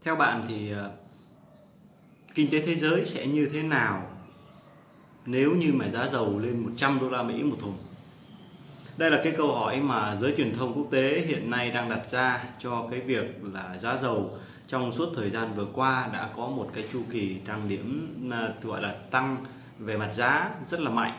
Theo bạn thì kinh tế thế giới sẽ như thế nào nếu như mà giá dầu lên 100 đô la Mỹ một thùng? Đây là cái câu hỏi mà giới truyền thông quốc tế hiện nay đang đặt ra cho cái việc là giá dầu trong suốt thời gian vừa qua đã có một cái chu kỳ tăng điểm gọi là tăng về mặt giá rất là mạnh.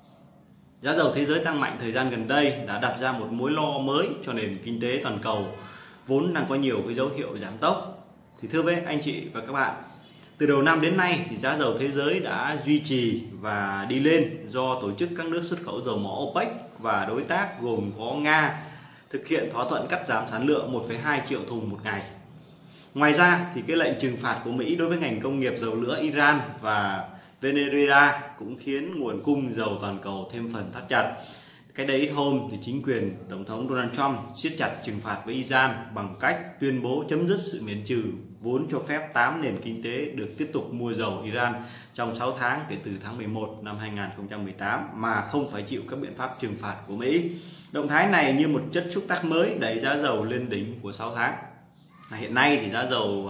Giá dầu thế giới tăng mạnh thời gian gần đây đã đặt ra một mối lo mới cho nền kinh tế toàn cầu vốn đang có nhiều cái dấu hiệu giảm tốc. Thì thưa với anh chị và các bạn, từ đầu năm đến nay thì giá dầu thế giới đã duy trì và đi lên do tổ chức các nước xuất khẩu dầu mỏ OPEC và đối tác gồm có Nga thực hiện thỏa thuận cắt giảm sản lượng 1,2 triệu thùng một ngày. Ngoài ra thì cái lệnh trừng phạt của Mỹ đối với ngành công nghiệp dầu lửa Iran và Venezuela cũng khiến nguồn cung dầu toàn cầu thêm phần thắt chặt. Cách đây ít hôm thì chính quyền Tổng thống Donald Trump siết chặt trừng phạt với Iran bằng cách tuyên bố chấm dứt sự miễn trừ vốn cho phép 8 nền kinh tế được tiếp tục mua dầu Iran trong 6 tháng kể từ tháng 11 năm 2018 mà không phải chịu các biện pháp trừng phạt của Mỹ. Động thái này như một chất xúc tác mới đẩy giá dầu lên đỉnh của 6 tháng. Hiện nay thì giá dầu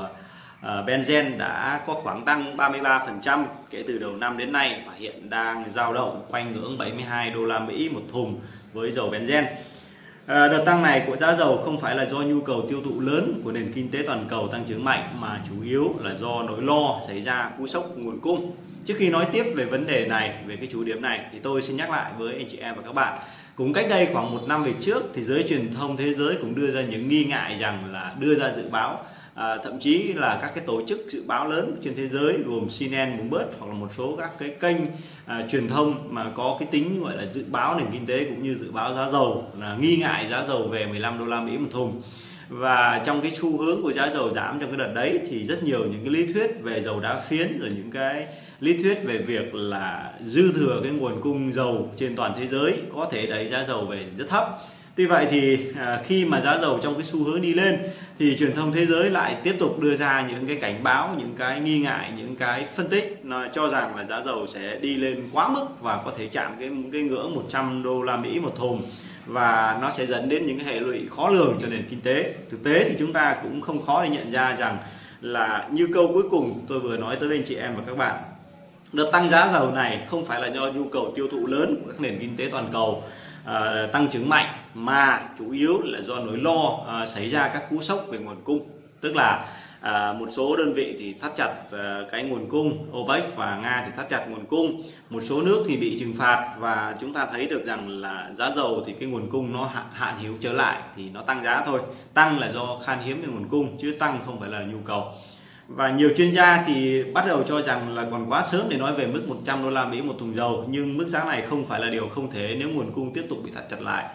Brent đã có khoảng tăng 33% kể từ đầu năm đến nay và hiện đang dao động quanh ngưỡng 72 đô la Mỹ một thùng với dầu Brent. Đợt tăng này của giá dầu không phải là do nhu cầu tiêu thụ lớn của nền kinh tế toàn cầu tăng trưởng mạnh mà chủ yếu là do nỗi lo xảy ra cú sốc nguồn cung. Trước khi nói tiếp về vấn đề này, về cái chủ điểm này thì tôi xin nhắc lại với anh chị em và các bạn. Cũng cách đây khoảng 1 năm về trước thì giới truyền thông thế giới cũng đưa ra những nghi ngại rằng là đưa ra dự báo, thậm chí là các cái tổ chức dự báo lớn trên thế giới gồm CNN, Bloomberg hoặc là một số các cái kênh truyền thông mà có cái tính gọi là dự báo nền kinh tế cũng như dự báo giá dầu là nghi ngại giá dầu về 15 đô la Mỹ một thùng. Và trong cái xu hướng của giá dầu giảm trong cái đợt đấy thì rất nhiều những cái lý thuyết về dầu đá phiến rồi những cái lý thuyết về việc là dư thừa cái nguồn cung dầu trên toàn thế giới có thể đẩy giá dầu về rất thấp. Tuy vậy thì khi mà giá dầu trong cái xu hướng đi lên thì truyền thông thế giới lại tiếp tục đưa ra những cái cảnh báo, những cái nghi ngại, những cái phân tích cho rằng là giá dầu sẽ đi lên quá mức và có thể chạm cái ngưỡng 100 đô la Mỹ một thùng và nó sẽ dẫn đến những cái hệ lụy khó lường cho nền kinh tế. Thực tế thì chúng ta cũng không khó để nhận ra rằng là như câu cuối cùng tôi vừa nói tới với anh chị em và các bạn, đợt tăng giá dầu này không phải là do nhu cầu tiêu thụ lớn của các nền kinh tế toàn cầu tăng trưởng mạnh mà chủ yếu là do nỗi lo xảy ra các cú sốc về nguồn cung, tức là một số đơn vị thì thắt chặt cái nguồn cung, OPEC và Nga thì thắt chặt nguồn cung, một số nước thì bị trừng phạt và chúng ta thấy được rằng là giá dầu thì cái nguồn cung nó hạn hữu trở lại thì nó tăng giá thôi, tăng là do khan hiếm về nguồn cung chứ tăng không phải là nhu cầu. Và nhiều chuyên gia thì bắt đầu cho rằng là còn quá sớm để nói về mức 100 đô la Mỹ một thùng dầu, nhưng mức giá này không phải là điều không thể nếu nguồn cung tiếp tục bị thắt chặt lại.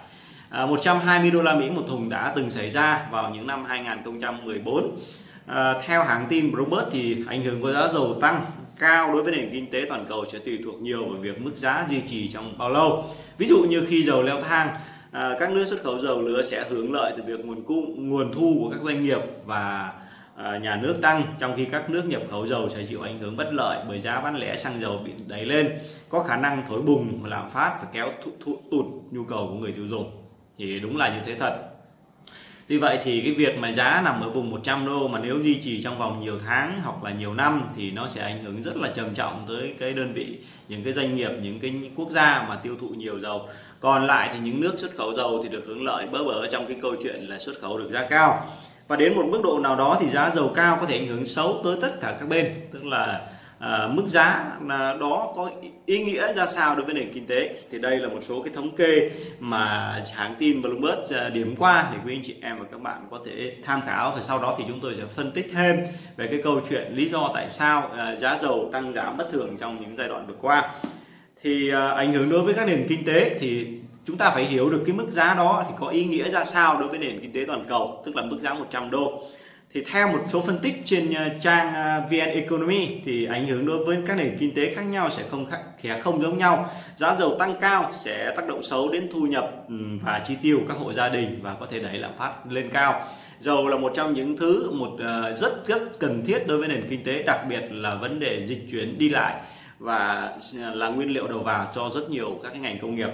120 đô la Mỹ một thùng đã từng xảy ra vào những năm 2014. Theo hãng tin Bloomberg thì ảnh hưởng của giá dầu tăng cao đối với nền kinh tế toàn cầu sẽ tùy thuộc nhiều vào việc mức giá duy trì trong bao lâu. Ví dụ như khi dầu leo thang, các nước xuất khẩu dầu lửa sẽ hưởng lợi từ việc nguồn thu của các doanh nghiệp và nhà nước tăng, trong khi các nước nhập khẩu dầu sẽ chịu ảnh hưởng bất lợi bởi giá bán lẻ xăng dầu bị đẩy lên, có khả năng thổi bùng lạm phát và kéo tụt nhu cầu của người tiêu dùng. Thì đúng là như thế thật. Tuy vậy thì cái việc mà giá nằm ở vùng 100 đô mà nếu duy trì trong vòng nhiều tháng hoặc là nhiều năm thì nó sẽ ảnh hưởng rất là trầm trọng tới cái đơn vị, những cái doanh nghiệp, những cái quốc gia mà tiêu thụ nhiều dầu. Còn lại thì những nước xuất khẩu dầu thì được hưởng lợi bỡ trong cái câu chuyện là xuất khẩu được giá cao. Và đến một mức độ nào đó thì giá dầu cao có thể ảnh hưởng xấu tới tất cả các bên, tức là mức giá đó có ý nghĩa ra sao đối với nền kinh tế. Thì đây là một số cái thống kê mà hãng tin Bloomberg điểm qua để quý anh chị em và các bạn có thể tham khảo, và sau đó thì chúng tôi sẽ phân tích thêm về cái câu chuyện lý do tại sao giá dầu tăng giảm bất thường trong những giai đoạn vừa qua. Thì ảnh hưởng đối với các nền kinh tế thì chúng ta phải hiểu được cái mức giá đó thì có ý nghĩa ra sao đối với nền kinh tế toàn cầu, tức là mức giá 100 đô. Thì theo một số phân tích trên trang VN Economy thì ảnh hưởng đối với các nền kinh tế khác nhau sẽ không giống nhau. Giá dầu tăng cao sẽ tác động xấu đến thu nhập và chi tiêu của các hộ gia đình và có thể đẩy lạm phát lên cao. Dầu là một trong những thứ rất cần thiết đối với nền kinh tế, đặc biệt là vấn đề dịch chuyển đi lại và là nguyên liệu đầu vào cho rất nhiều các cái ngành công nghiệp.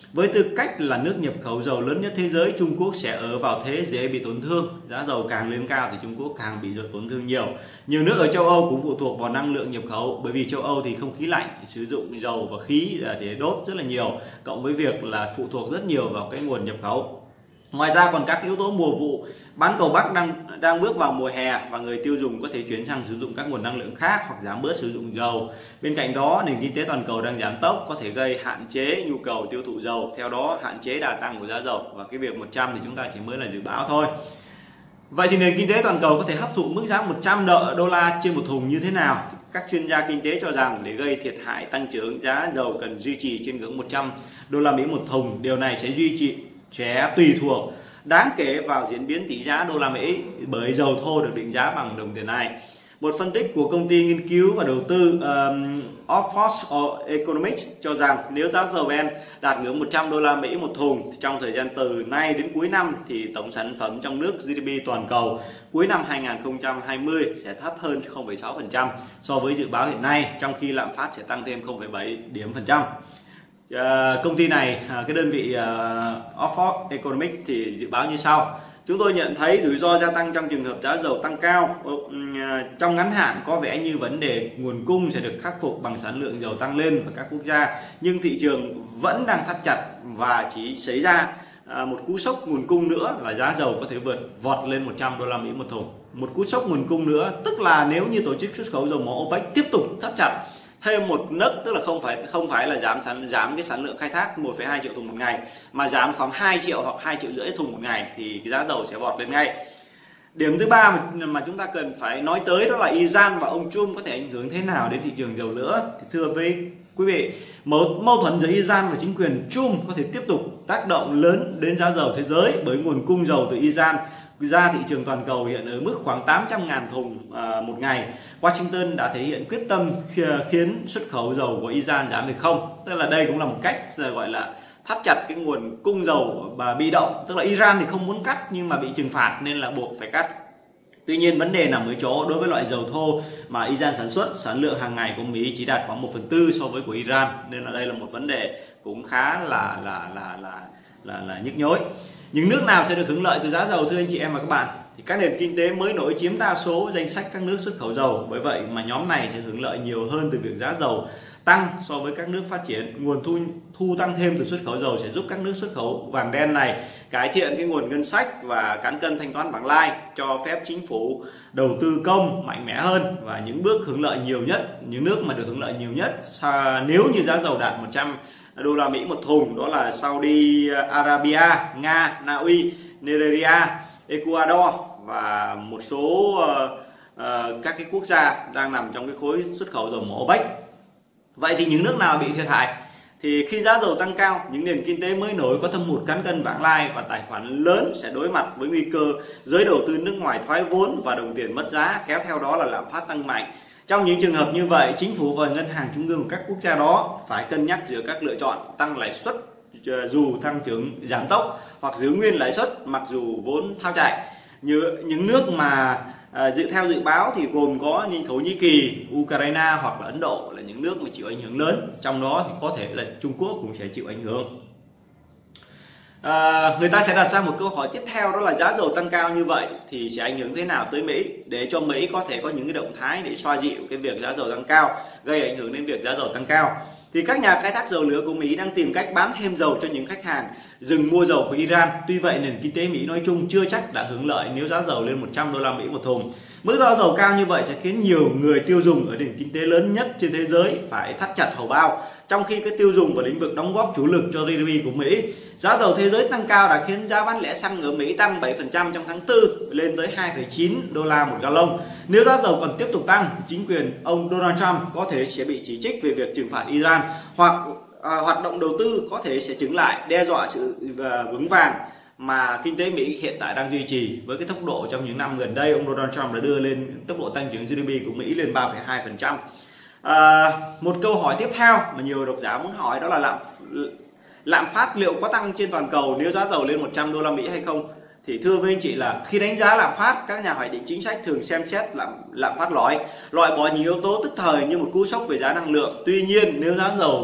Với tư cách là nước nhập khẩu dầu lớn nhất thế giới, Trung Quốc sẽ ở vào thế dễ bị tổn thương. Giá dầu càng lên cao thì Trung Quốc càng bị tổn thương nhiều. Nhiều nước ở châu Âu cũng phụ thuộc vào năng lượng nhập khẩu, bởi vì châu Âu thì không khí lạnh, sử dụng dầu và khí để đốt rất là nhiều, cộng với việc là phụ thuộc rất nhiều vào cái nguồn nhập khẩu. Ngoài ra còn các yếu tố mùa vụ, bán cầu Bắc đang bước vào mùa hè và người tiêu dùng có thể chuyển sang sử dụng các nguồn năng lượng khác hoặc giảm bớt sử dụng dầu. Bên cạnh đó, nền kinh tế toàn cầu đang giảm tốc có thể gây hạn chế nhu cầu tiêu thụ dầu, theo đó hạn chế đà tăng của giá dầu, và cái việc 100 thì chúng ta chỉ mới là dự báo thôi. Vậy thì nền kinh tế toàn cầu có thể hấp thụ mức giá 100 đô la trên một thùng như thế nào? Các chuyên gia kinh tế cho rằng để gây thiệt hại tăng trưởng, giá dầu cần duy trì trên ngưỡng 100 đô la Mỹ một thùng. Điều này sẽ tùy thuộc đáng kể vào diễn biến tỷ giá đô la Mỹ, bởi dầu thô được định giá bằng đồng tiền này. Một phân tích của công ty nghiên cứu và đầu tư Oxford Economics cho rằng nếu giá dầu Brent đạt ngưỡng 100 đô la Mỹ một thùng thì trong thời gian từ nay đến cuối năm thì tổng sản phẩm trong nước GDP toàn cầu cuối năm 2020 sẽ thấp hơn 0,6% so với dự báo hiện nay, trong khi lạm phát sẽ tăng thêm 0,7 điểm phần trăm. Công ty này, cái đơn vị Oxford Economics thì dự báo như sau: chúng tôi nhận thấy rủi ro gia tăng trong trường hợp giá dầu tăng cao. Trong ngắn hạn có vẻ như vấn đề nguồn cung sẽ được khắc phục bằng sản lượng dầu tăng lên ở các quốc gia, nhưng thị trường vẫn đang thắt chặt và chỉ xảy ra một cú sốc nguồn cung nữa là giá dầu có thể vọt lên 100 đô la Mỹ một thùng. Một cú sốc nguồn cung nữa tức là nếu như tổ chức xuất khẩu dầu mỏ OPEC tiếp tục thắt chặt thêm một nấc, tức là không phải là giảm cái sản lượng khai thác 1,2 triệu thùng một ngày, mà giảm khoảng 2 triệu hoặc 2,5 triệu thùng một ngày, thì cái giá dầu sẽ vọt lên ngay. Điểm thứ ba mà chúng ta cần phải nói tới đó là Iran và ông Trump có thể ảnh hưởng thế nào đến thị trường dầu nữa. Thì thưa với quý vị, mâu thuẫn giữa Iran và chính quyền Trump có thể tiếp tục tác động lớn đến giá dầu thế giới, bởi nguồn cung dầu từ Iran ra thị trường toàn cầu hiện ở mức khoảng 800.000 thùng một ngày. Washington đã thể hiện quyết tâm khiến xuất khẩu dầu của Iran giảm về không. Tức là đây cũng là một cách gọi là thắt chặt cái nguồn cung dầu và bị động. Tức là Iran thì không muốn cắt nhưng mà bị trừng phạt nên là buộc phải cắt. Tuy nhiên vấn đề nằm ở chỗ đối với loại dầu thô mà Iran sản xuất, sản lượng hàng ngày của Mỹ chỉ đạt khoảng 1/4 so với của Iran, nên là đây là một vấn đề cũng khá là nhức nhối. Những nước nào sẽ được hưởng lợi từ giá dầu thưa anh chị em và các bạn? Thì các nền kinh tế mới nổi chiếm đa số danh sách các nước xuất khẩu dầu, bởi vậy mà nhóm này sẽ hưởng lợi nhiều hơn từ việc giá dầu tăng so với các nước phát triển. Nguồn thu tăng thêm từ xuất khẩu dầu sẽ giúp các nước xuất khẩu vàng đen này cải thiện cái nguồn ngân sách và cán cân thanh toán vàng lai, cho phép chính phủ đầu tư công mạnh mẽ hơn. Và những bước hưởng lợi nhiều nhất, những nước mà được hưởng lợi nhiều nhất nếu như giá dầu đạt 100 đô la Mỹ một thùng đó là Saudi Arabia, Nga, Na Uy, Nigeria, Ecuador và một số các cái quốc gia đang nằm trong cái khối xuất khẩu dầu mỏ OPEC. Vậy thì những nước nào bị thiệt hại? Thì khi giá dầu tăng cao, những nền kinh tế mới nổi có thâm hụt cán cân vàng lai và tài khoản lớn sẽ đối mặt với nguy cơ giới đầu tư nước ngoài thoái vốn và đồng tiền mất giá, kéo theo đó là lạm phát tăng mạnh. Trong những trường hợp như vậy, chính phủ và ngân hàng trung ương của các quốc gia đó phải cân nhắc giữa các lựa chọn: tăng lãi suất dù tăng trưởng giảm tốc, hoặc giữ nguyên lãi suất mặc dù vốn thao chạy. Như những nước mà theo dự báo thì gồm có như Thổ Nhĩ Kỳ, Ukraine hoặc là Ấn Độ là những nước mà chịu ảnh hưởng lớn. Trong đó thì có thể là Trung Quốc cũng sẽ chịu ảnh hưởng. Người ta sẽ đặt ra một câu hỏi tiếp theo, đó là giá dầu tăng cao như vậy thì sẽ ảnh hưởng thế nào tới Mỹ, để cho Mỹ có thể có những cái động thái để xoa dịu cái việc giá dầu tăng cao, gây ảnh hưởng đến việc giá dầu tăng cao. Thì các nhà khai thác dầu lửa của Mỹ đang tìm cách bán thêm dầu cho những khách hàng dừng mua dầu của Iran. Tuy vậy, nền kinh tế Mỹ nói chung chưa chắc đã hưởng lợi nếu giá dầu lên 100 đô la Mỹ một thùng. Mức giá dầu cao như vậy sẽ khiến nhiều người tiêu dùng ở nền kinh tế lớn nhất trên thế giới phải thắt chặt hầu bao, trong khi cái tiêu dùng và lĩnh vực đóng góp chủ lực cho GDP của Mỹ. Giá dầu thế giới tăng cao đã khiến giá bán lẻ xăng ở Mỹ tăng 7% trong tháng 4 lên tới 2,9 đô la một gallon. Nếu giá dầu còn tiếp tục tăng, chính quyền ông Donald Trump có thể sẽ bị chỉ trích về việc trừng phạt Iran, hoặc hoạt động đầu tư có thể sẽ chững lại, đe dọa sự vững vàng mà kinh tế Mỹ hiện tại đang duy trì. Với cái tốc độ trong những năm gần đây, ông Donald Trump đã đưa lên tốc độ tăng trưởng GDP của Mỹ lên 3,2%. Một câu hỏi tiếp theo mà nhiều độc giả muốn hỏi đó là lạm phát liệu có tăng trên toàn cầu nếu giá dầu lên 100 đô la Mỹ hay không? Thì thưa với anh chị là khi đánh giá lạm phát, các nhà hoạch định chính sách thường xem xét lạm phát loại bỏ những yếu tố tức thời như một cú sốc về giá năng lượng. Tuy nhiên, nếu giá dầu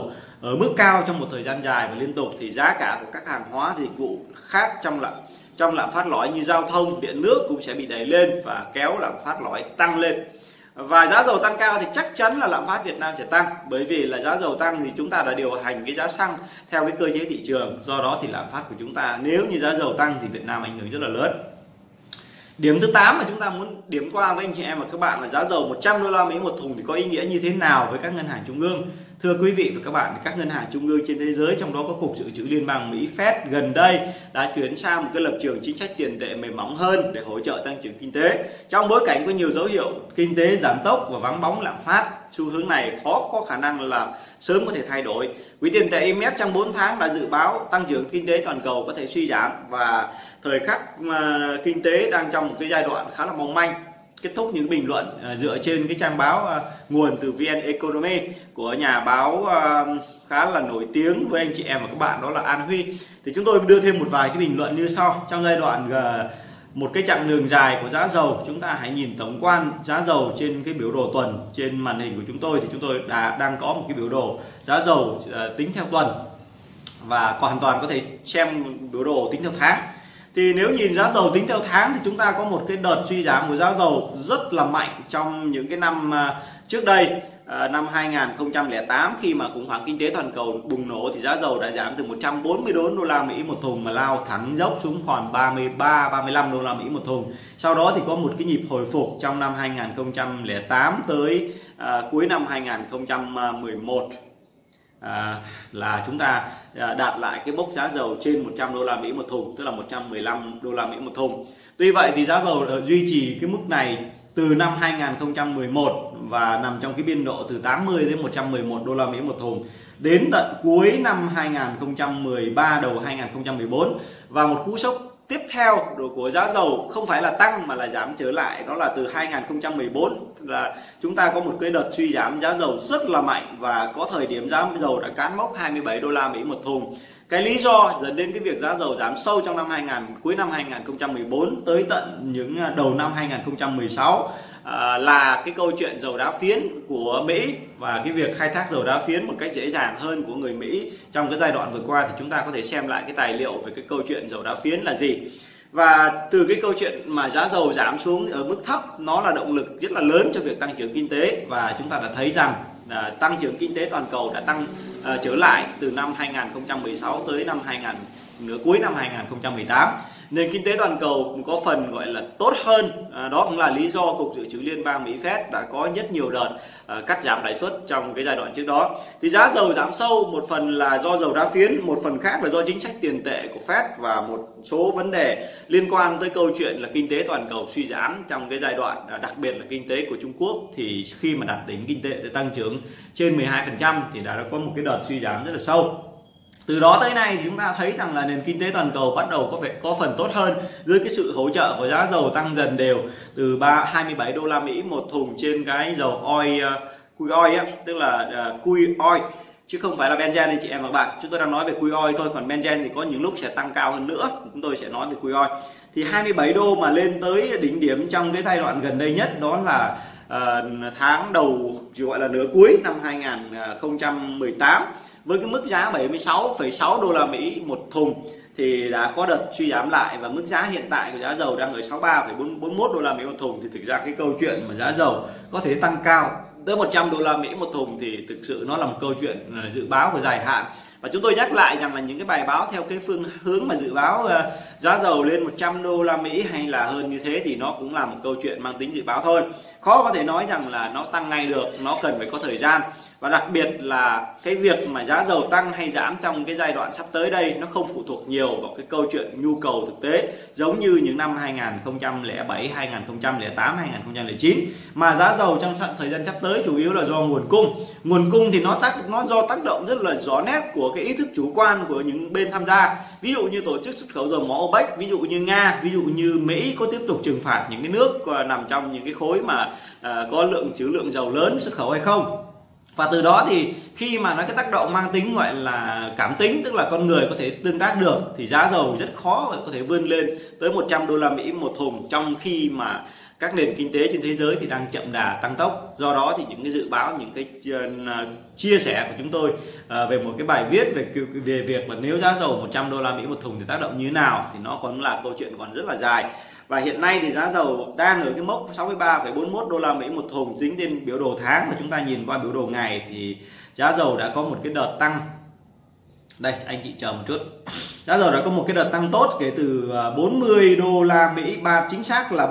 ở mức cao trong một thời gian dài và liên tục thì giá cả của các hàng hóa dịch vụ khác trong lạm phát lõi như giao thông, điện nước cũng sẽ bị đẩy lên và kéo lạm phát lõi tăng lên. Và giá dầu tăng cao thì chắc chắn là lạm phát Việt Nam sẽ tăng, bởi vì là giá dầu tăng thì chúng ta đã điều hành cái giá xăng theo cái cơ chế thị trường, do đó thì lạm phát của chúng ta nếu như giá dầu tăng thì Việt Nam ảnh hưởng rất là lớn. Điểm thứ 8 mà chúng ta muốn điểm qua với anh chị em và các bạn là giá dầu 100 đô la Mỹ một thùng thì có ý nghĩa như thế nào với các ngân hàng trung ương. Thưa quý vị và các bạn, các ngân hàng trung ương trên thế giới, trong đó có Cục Dự trữ Liên bang Mỹ Fed gần đây đã chuyển sang một cái lập trường chính sách tiền tệ mềm mỏng hơn để hỗ trợ tăng trưởng kinh tế. Trong bối cảnh có nhiều dấu hiệu kinh tế giảm tốc và vắng bóng lạm phát, xu hướng này khó có khả năng là sớm có thể thay đổi. Quỹ tiền tệ IMF trong 4 tháng đã dự báo tăng trưởng kinh tế toàn cầu có thể suy giảm và thời khắc mà kinh tế đang trong một cái giai đoạn khá là mong manh. Kết thúc những bình luận dựa trên cái trang báo nguồn từ VN Economy của nhà báo khá là nổi tiếng với anh chị em và các bạn, đó là An Huy. Thì chúng tôi đưa thêm một vài cái bình luận như sau. Trong giai đoạn một cái chặng đường dài của giá dầu, chúng ta hãy nhìn tổng quan giá dầu trên cái biểu đồ tuần trên màn hình của chúng tôi, thì chúng tôi đang có một cái biểu đồ giá dầu tính theo tuần và hoàn toàn có thể xem biểu đồ tính theo tháng. Thì nếu nhìn giá dầu tính theo tháng thì chúng ta có một cái đợt suy giảm của giá dầu rất là mạnh trong những cái năm trước đây. Năm 2008 khi mà khủng hoảng kinh tế toàn cầu bùng nổ thì giá dầu đã giảm từ 144 đô la Mỹ một thùng mà lao thẳng dốc xuống còn 35 đô la Mỹ một thùng. Sau đó thì có một cái nhịp hồi phục trong năm 2008 tới cuối năm 2011. Là chúng ta đạt lại cái mốc giá dầu trên 100 đô la Mỹ một thùng, tức là 115 đô la Mỹ một thùng. Tuy vậy thì giá dầu duy trì cái mức này từ năm 2011 và nằm trong cái biên độ từ 80 đến 111 đô la Mỹ một thùng đến tận cuối năm 2013 đầu 2014, và một cú sốc tiếp theo của giá dầu không phải là tăng mà là giảm trở lại, đó là từ 2014 là chúng ta có một cái đợt suy giảm giá dầu rất là mạnh và có thời điểm giá dầu đã cán mốc 27 đô la Mỹ một thùng. Cái lý do dẫn đến cái việc giá dầu giảm sâu trong cuối năm 2014 tới tận những đầu năm 2016 là cái câu chuyện dầu đá phiến của Mỹ và cái việc khai thác dầu đá phiến một cách dễ dàng hơn của người Mỹ trong cái giai đoạn vừa qua. Thì chúng ta có thể xem lại cái tài liệu về cái câu chuyện dầu đá phiến là gì. Và từ cái câu chuyện mà giá dầu giảm xuống ở mức thấp, nó là động lực rất là lớn cho việc tăng trưởng kinh tế, và chúng ta đã thấy rằng tăng trưởng kinh tế toàn cầu đã tăng trở lại từ năm 2016 tới nửa cuối năm 2018. Nền kinh tế toàn cầu có phần gọi là tốt hơn, đó cũng là lý do Cục Dự trữ Liên bang Mỹ Fed đã có rất nhiều đợt cắt giảm lãi suất trong cái giai đoạn trước đó. Thì giá dầu giảm sâu một phần là do dầu đá phiến, một phần khác là do chính sách tiền tệ của Fed và một số vấn đề liên quan tới câu chuyện là kinh tế toàn cầu suy giảm trong cái giai đoạn, đặc biệt là kinh tế của Trung Quốc. Thì khi mà đạt đỉnh kinh tế để tăng trưởng trên 12% thì đã có một cái đợt suy giảm rất là sâu. Từ đó tới nay thì chúng ta thấy rằng là nền kinh tế toàn cầu bắt đầu có phần tốt hơn dưới cái sự hỗ trợ của giá dầu tăng dần đều từ 27 đô la Mỹ một thùng trên cái dầu oil, crude oil ấy, tức là crude oil chứ không phải là benzene anh chị em và các bạn. Chúng tôi đang nói về crude oil thôi, còn benzene thì có những lúc sẽ tăng cao hơn nữa. Chúng tôi sẽ nói về crude oil. Thì 27 đô mà lên tới đỉnh điểm trong cái giai đoạn gần đây nhất, đó là tháng đầu gọi là nửa cuối năm 2018 với cái mức giá 76,6 đô la Mỹ một thùng thì đã có đợt suy giảm lại, và mức giá hiện tại của giá dầu đang ở 63,41 đô la Mỹ một thùng. Thì thực ra cái câu chuyện mà giá dầu có thể tăng cao tới 100 đô la Mỹ một thùng thì thực sự nó là một câu chuyện dự báo của dài hạn. Và chúng tôi nhắc lại rằng là những cái bài báo theo cái phương hướng mà dự báo giá dầu lên 100 đô la Mỹ hay là hơn như thế thì nó cũng là một câu chuyện mang tính dự báo thôi. Khó có thể nói rằng là nó tăng ngay được, nó cần phải có thời gian. Và đặc biệt là cái việc mà giá dầu tăng hay giảm trong cái giai đoạn sắp tới đây nó không phụ thuộc nhiều vào cái câu chuyện nhu cầu thực tế giống như những năm 2007, 2008, 2009, mà giá dầu trong thời gian sắp tới chủ yếu là do nguồn cung. Nguồn cung thì nó do tác động rất là rõ nét của cái ý thức chủ quan của những bên tham gia. Ví dụ như tổ chức xuất khẩu dầu mỏ OPEC, ví dụ như Nga, ví dụ như Mỹ có tiếp tục trừng phạt những cái nước nằm trong những cái khối mà có trữ lượng dầu lớn xuất khẩu hay không. Và từ đó thì khi mà nó cái tác động mang tính gọi là cảm tính, tức là con người có thể tương tác được, thì giá dầu rất khó có thể vươn lên tới 100 đô la Mỹ một thùng, trong khi mà các nền kinh tế trên thế giới thì đang chậm đà tăng tốc. Do đó thì những cái dự báo, những cái chia sẻ của chúng tôi về một cái bài viết về việc là nếu giá dầu 100 đô la Mỹ một thùng thì tác động như thế nào thì nó còn là câu chuyện còn rất là dài. Và hiện nay thì giá dầu đang ở cái mốc 63,41 đô la Mỹ một thùng dính trên biểu đồ tháng, mà chúng ta nhìn qua biểu đồ ngày thì giá dầu đã có một cái đợt tăng. Đây, anh chị chờ một chút. Giá dầu đã có một cái đợt tăng tốt kể từ 40 đô la Mỹ, chính xác là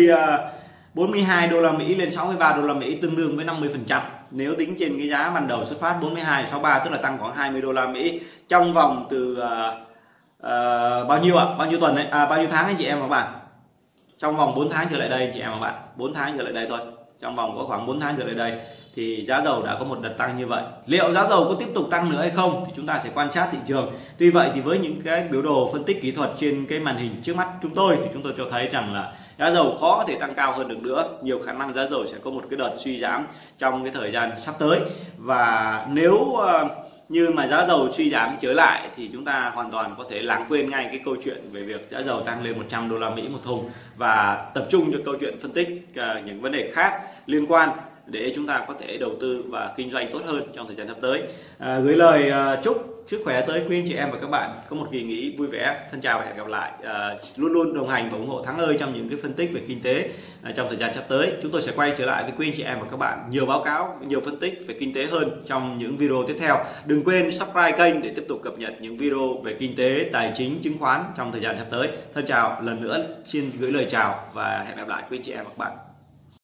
42 đô la Mỹ lên 63 đô la Mỹ, tương đương với 50%. Nếu tính trên cái giá ban đầu xuất phát 42 63, tức là tăng khoảng 20 đô la Mỹ trong vòng từ bao nhiêu ạ? Bao nhiêu tuần đấy? Bao nhiêu tháng anh chị em và bạn? Trong vòng 4 tháng trở lại đây anh chị em và bạn, 4 tháng trở lại đây thôi. Trong vòng có khoảng 4 tháng trở lại đây thì giá dầu đã có một đợt tăng như vậy. Liệu giá dầu có tiếp tục tăng nữa hay không thì chúng ta sẽ quan sát thị trường. Tuy vậy thì với những cái biểu đồ phân tích kỹ thuật trên cái màn hình trước mắt chúng tôi thì chúng tôi cho thấy rằng là giá dầu khó có thể tăng cao hơn được nữa. Nhiều khả năng giá dầu sẽ có một cái đợt suy giảm trong cái thời gian sắp tới. Và nếu như mà giá dầu suy giảm trở lại thì chúng ta hoàn toàn có thể lãng quên ngay cái câu chuyện về việc giá dầu tăng lên 100 đô la Mỹ một thùng và tập trung cho câu chuyện phân tích những vấn đề khác liên quan để chúng ta có thể đầu tư và kinh doanh tốt hơn trong thời gian sắp tới. Gửi lời chúc sức khỏe tới quý anh chị em và các bạn có một kỳ nghỉ vui vẻ. Thân chào và hẹn gặp lại. Luôn luôn đồng hành và ủng hộ Thắng ơi trong những cái phân tích về kinh tế trong thời gian sắp tới. Chúng tôi sẽ quay trở lại với quý anh chị em và các bạn nhiều báo cáo, nhiều phân tích về kinh tế hơn trong những video tiếp theo. Đừng quên subscribe kênh để tiếp tục cập nhật những video về kinh tế, tài chính, chứng khoán trong thời gian sắp tới. Thân chào lần nữa, xin gửi lời chào và hẹn gặp lại quý anh chị em và các bạn.